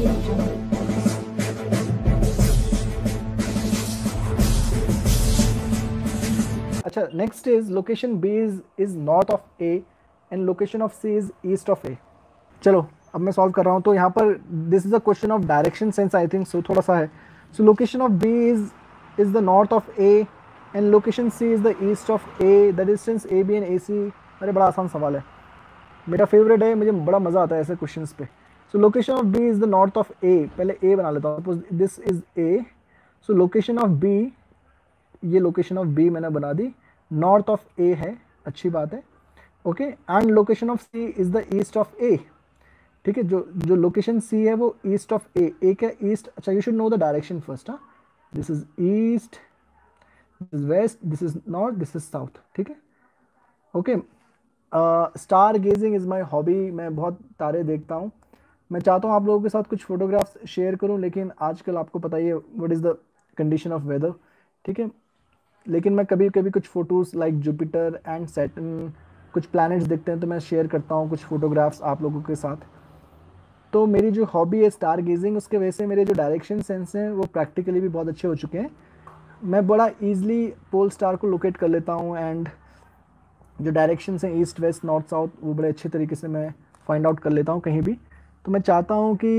अच्छा, next is location B is north of A and location of C is east of A. चलो अब मैं solve कर रहा हूँ। तो यहाँ पर this is a question of direction sense I think so, थोड़ा सा है। So location of B is the north of A and location C is the east of A, the distance A B and A C. अरे बड़ा आसान सवाल है, मेरा favourite है, मुझे बड़ा मज़ा आता है ऐसे क्वेश्चंस पे। So location of B is the north of A, पहले ए बना लेता हूँ, suppose this is A. So location of B, ये लोकेशन ऑफ बी मैंने बना दी, नॉर्थ ऑफ ए है, अच्छी बात है, okay. And location of C is the east of A, ठीक है। जो जो लोकेशन सी है वो ईस्ट ऑफ ए, ए क्या ईस्ट। अच्छा, you should know the direction first. हाँ, this is east, this is west, this is north, this is south, ठीक है, okay. Star gazing is my hobby, मैं बहुत तारे देखता हूँ। मैं चाहता हूँ आप लोगों के साथ कुछ फोटोग्राफ्स शेयर करूँ, लेकिन आजकल आपको पता ही है what is the condition of weather, ठीक है। लेकिन मैं कभी कभी कुछ photos like Jupiter and Saturn, कुछ प्लैनेट्स दिखते हैं तो मैं शेयर करता हूँ कुछ फोटोग्राफ्स आप लोगों के साथ। तो मेरी जो हॉबी है स्टार गेजिंग, उसके वजह से मेरे जो डायरेक्शन सेंस हैं वो प्रैक्टिकली भी बहुत अच्छे हो चुके हैं। मैं बड़ा ईजिली पोल स्टार को लोकेट कर लेता हूँ, एंड जो डायरेक्शन हैं ईस्ट वेस्ट नॉर्थ साउथ वो बड़े अच्छे तरीके से मैं फाइंड आउट कर लेता हूँ कहीं भी। तो मैं चाहता हूँ कि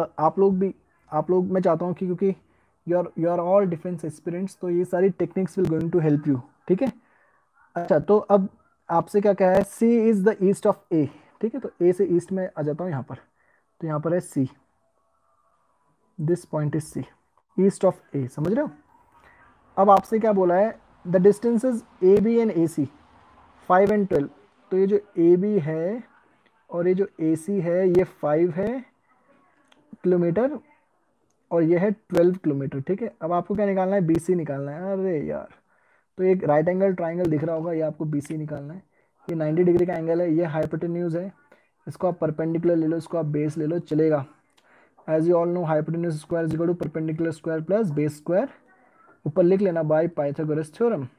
आप लोग मैं चाहता हूँ कि क्योंकि you are all defence aspirants, तो ये सारी techniques will going to help you, ठीक है। अच्छा, तो अब आपसे क्या कहा है, C is the east of A, ठीक है। तो ए से ईस्ट में आ जाता हूँ यहाँ पर, तो यहाँ पर है C, this point is C, east of A, समझ रहे हो। अब आपसे क्या बोला है, the distances A B and A C 5 and 12। तो ये जो ए बी है और ये जो ए सी है, ये 5 है किलोमीटर और ये है 12 किलोमीटर, ठीक है। अब आपको क्या निकालना है, बी सी निकालना है। अरे यार, तो एक राइट एंगल ट्राइंगल दिख रहा होगा, ये आपको बी सी निकालना है। ये 90 डिग्री का एंगल है, ये हाइपोटेन्यूज है, इसको आप परपेंडिकुलर ले लो, इसको आप बेस ले लो, चलेगा। As you all know hypotenuse square is equal to perpendicular square plus base square, ऊपर लिख लेना by Pythagoras theorem,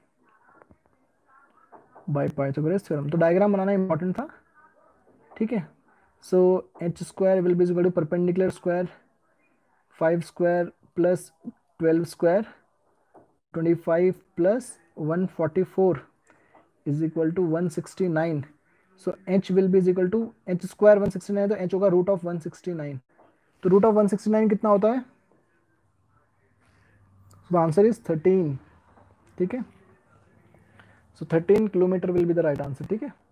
by Pythagoras theorem. तो डायग्राम बनाना इंपॉर्टेंट था, ठीक है। So H square will be equal to perpendicular square 5 square plus 12 square 25 plus 144 is equal to 169। So H will be is equal to H square 169, तो H होगा root of 169। तो root of 169 कितना होता है, so answer is 13, ठीक है। So 13 kilometre will be the right answer, ठीक है।